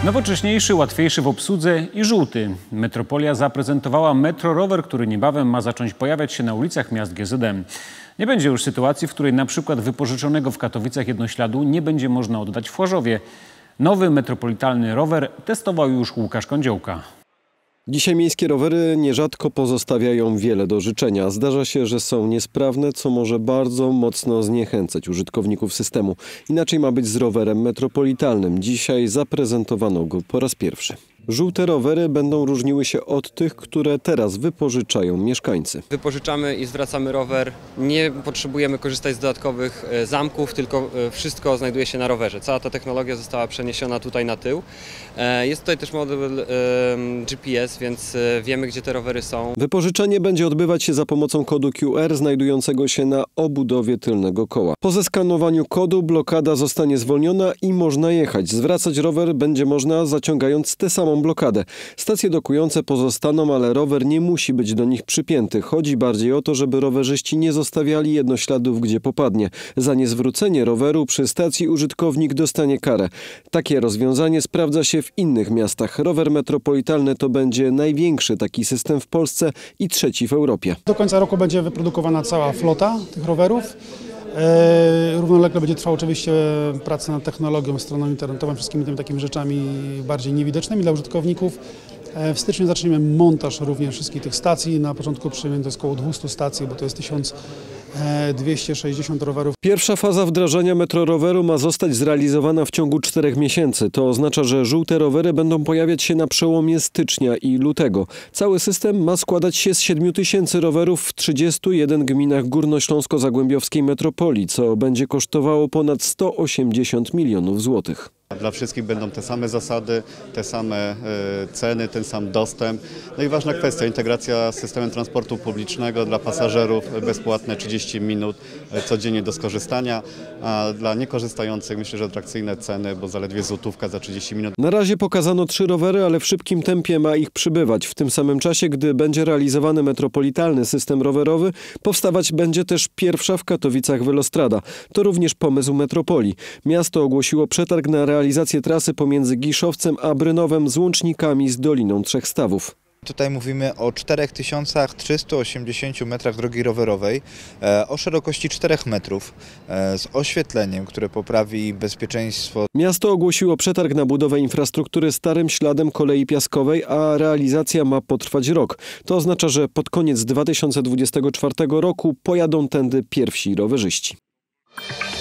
Nowocześniejszy, łatwiejszy w obsłudze i żółty. Metropolia zaprezentowała Metro Rower, który niebawem ma zacząć pojawiać się na ulicach miast GZM. Nie będzie już sytuacji, w której na przykład wypożyczonego w Katowicach jednośladu nie będzie można oddać w Chorzowie. Nowy metropolitalny rower testował już Łukasz Kądziołka. Dzisiaj miejskie rowery nierzadko pozostawiają wiele do życzenia. Zdarza się, że są niesprawne, co może bardzo mocno zniechęcać użytkowników systemu. Inaczej ma być z rowerem metropolitalnym. Dzisiaj zaprezentowano go po raz pierwszy. Żółte rowery będą różniły się od tych, które teraz wypożyczają mieszkańcy. Wypożyczamy i zwracamy rower. Nie potrzebujemy korzystać z dodatkowych zamków, tylko wszystko znajduje się na rowerze. Cała ta technologia została przeniesiona tutaj na tył. Jest tutaj też model GPS, więc wiemy, gdzie te rowery są. Wypożyczenie będzie odbywać się za pomocą kodu QR znajdującego się na obudowie tylnego koła. Po zeskanowaniu kodu blokada zostanie zwolniona i można jechać. Zwracać rower będzie można zaciągając tę samą blokadę. Stacje dokujące pozostaną, ale rower nie musi być do nich przypięty. Chodzi bardziej o to, żeby rowerzyści nie zostawiali jednośladów, gdzie popadnie. Za niezwrócenie roweru przy stacji użytkownik dostanie karę. Takie rozwiązanie sprawdza się w innych miastach. Rower metropolitalny to będzie największy taki system w Polsce i trzeci w Europie. Do końca roku będzie wyprodukowana cała flota tych rowerów. Równolegle będzie trwała oczywiście praca nad technologią, stroną internetową, wszystkimi tymi takimi rzeczami bardziej niewidocznymi dla użytkowników. W styczniu zaczniemy montaż również wszystkich tych stacji. Na początku przyjmiemy to jest około 200 stacji, bo to jest 1260 rowerów. Pierwsza faza wdrażania metroroweru ma zostać zrealizowana w ciągu 4 miesięcy. To oznacza, że żółte rowery będą pojawiać się na przełomie stycznia i lutego. Cały system ma składać się z 7000 rowerów w 31 gminach górnośląsko-zagłębiowskiej metropolii, co będzie kosztowało ponad 180 milionów złotych. Dla wszystkich będą te same zasady, te same ceny, ten sam dostęp. No i ważna kwestia, integracja z systemem transportu publicznego dla pasażerów, bezpłatne 30 minut codziennie do skorzystania, a dla niekorzystających myślę, że atrakcyjne ceny, bo zaledwie złotówka za 30 minut. Na razie pokazano 3 rowery, ale w szybkim tempie ma ich przybywać. W tym samym czasie, gdy będzie realizowany metropolitalny system rowerowy, powstawać będzie też pierwsza w Katowicach Velostrada. To również pomysł metropolii. Miasto ogłosiło przetarg na realizację trasy pomiędzy Giszowcem a Brynowem z łącznikami z Doliną Trzech Stawów. Tutaj mówimy o 4380 metrach drogi rowerowej, o szerokości 4 metrów, z oświetleniem, które poprawi bezpieczeństwo. Miasto ogłosiło przetarg na budowę infrastruktury starym śladem kolei piaskowej, a realizacja ma potrwać rok. To oznacza, że pod koniec 2024 roku pojadą tędy pierwsi rowerzyści.